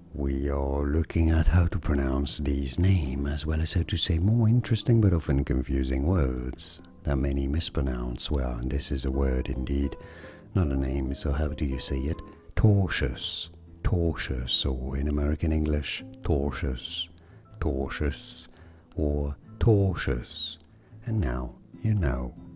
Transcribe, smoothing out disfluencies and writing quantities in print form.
We are looking at how to pronounce these names, as well as how to say more interesting but often confusing words that many mispronounce. Well, this is a word indeed, not a name, so how do you say it? Tortious, tortious, or in American English, tortious, tortious, or tortious. And now you know.